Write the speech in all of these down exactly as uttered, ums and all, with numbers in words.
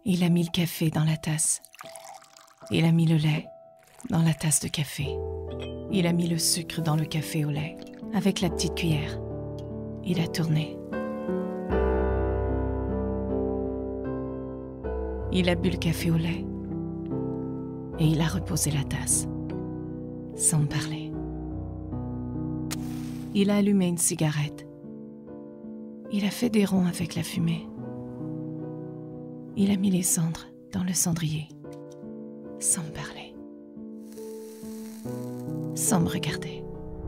Il a mis le café dans la tasse. Il a mis le lait dans la tasse de café. Il a mis le sucre dans le café au lait, avec la petite cuillère. Il a tourné. Il a bu le café au lait. Et il a reposé la tasse, sans me parler. Il a allumé une cigarette. Il a fait des ronds avec la fumée. Il a mis les cendres dans le cendrier, sans me parler, sans me regarder.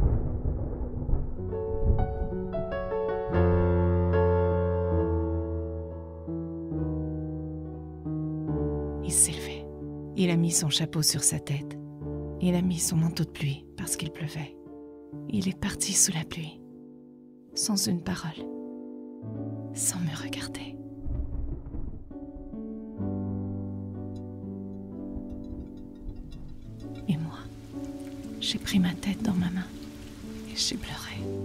Il s'est levé. Il a mis son chapeau sur sa tête. Il a mis son manteau de pluie parce qu'il pleuvait. Il est parti sous la pluie, sans une parole, sans me regarder. Et moi, j'ai pris ma tête dans ma main et j'ai pleuré.